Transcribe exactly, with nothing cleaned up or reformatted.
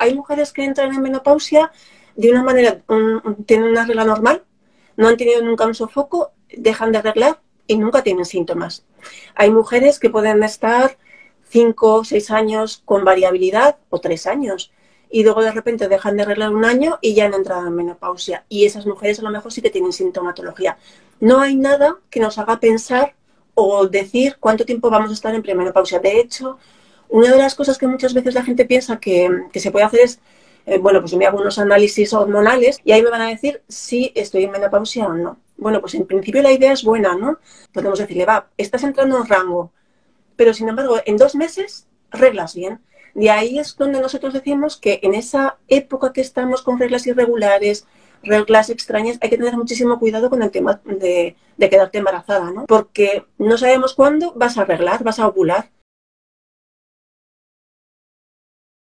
hay mujeres que entran en menopausia de una manera, um, tienen una regla normal, no han tenido nunca un sofoco, dejan de arreglar y nunca tienen síntomas. Hay mujeres que pueden estar cinco o seis años con variabilidad o tres años y luego de repente dejan de arreglar un año y ya han entrado en menopausia. Y esas mujeres a lo mejor sí que tienen sintomatología. No hay nada que nos haga pensar o decir cuánto tiempo vamos a estar en premenopausia. De hecho, una de las cosas que muchas veces la gente piensa que, que se puede hacer es, eh, bueno, pues me hago unos análisis hormonales y ahí me van a decir si estoy en menopausia o no. Bueno, pues en principio la idea es buena, ¿no? Podemos decirle, va, estás entrando en rango, pero sin embargo, en dos meses reglas bien. De ahí es donde nosotros decimos que en esa época que estamos con reglas irregulares, reglas extrañas, hay que tener muchísimo cuidado con el tema de, de quedarte embarazada, ¿no? Porque no sabemos cuándo vas a arreglar, vas a ovular.